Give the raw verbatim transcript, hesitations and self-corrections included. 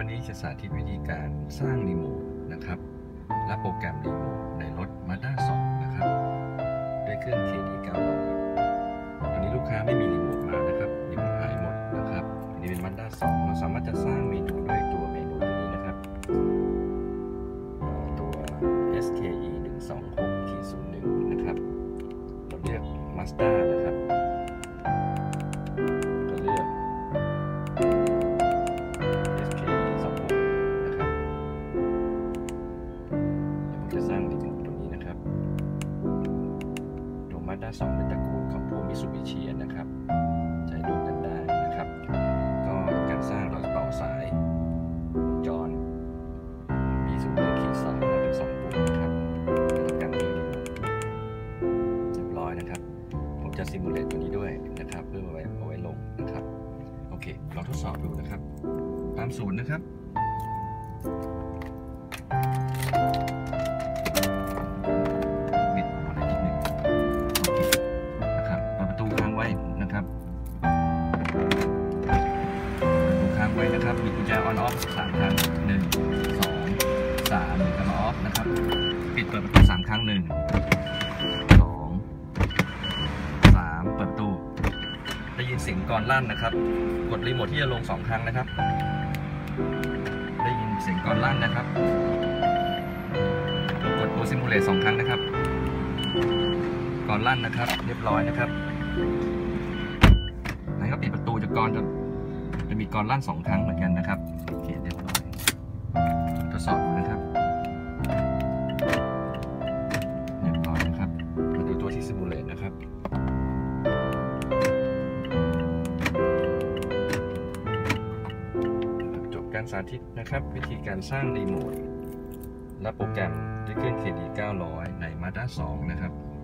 นี้จะสาธิตวิธีการสร้างรีโมทนะครับและโปรแกรมรีโมทในรถ Mazda สองนะครับด้วยเครื่อง เค ดี เก้าร้อย ตอนนี้ลูกค้าไม่มีรีโมทมานะครับรีโมทหายหมดนะครับอันนี้เป็น Mazda สองเราสามารถจะสร้างเมนูด้วยตัวเมนูตัวนี้นะครับตัว เอส เค อี หนึ่ง สอง หก ศูนย์ หนึ่ง นะครับเราเลือก Mazda นะครับก็เลือก เอส เค อี สอง หก นะครับเดี๋ยวผมจะสร้างรีโมทตัวนี้นะครับตัว Mazda สองเป็นตระกูลของพวก Mitsubishi นะครับใช้ร่วมกันได้นะครับก็การสร้างเราต่อสายจอน บี ศูนย์ หนึ่ง สอง นะเป็นสองปุ่มนะครับแล้วทำการเลือกรีโมทเรียบร้อยนะครับผมจะซิมูเลตตัวนี้ด้วยนะครับเพื่อเอาไว้เอาไว้ลงนะครับโอเคเราทดสอบดูนะครับตามศูนย์นะครับปิดอะไรนิดนึงโอเคนะครับเปิดประตูค้างไว้นะครับประตูค้างไว้นะครับมีกุญแจออนออฟสามครั้งหนึ่งสองสามหนึ่งกำลังออฟนะครับปิดเปิดประตูสามครั้งหนึ่งสองสามเปิดประตูได้ยินเสียงกรลั่นนะครับกดรีโมทที่จะลงสองครั้งนะครับได้ยินเสียงกรลั่นนะครับกดตัวซิมูเลตสองครั้งนะครับกรลั่นนะครับเรียบร้อยนะครับไหนก็ปิดประตูจะกรจะจะมีกรลั่นสองครั้งเหมือนกันนะครับโอเคเรียบร้อยทดสอบดูนะครับเรียบร้อยนะครับมาดูตัวที่ซิมูเลตนะครับจบการสาธิตนะครับวิธีการสร้างรีโมทและโปรแกรมด้วยเครื่อง เค ดี เก้าร้อยใน Mazda สองนะครับ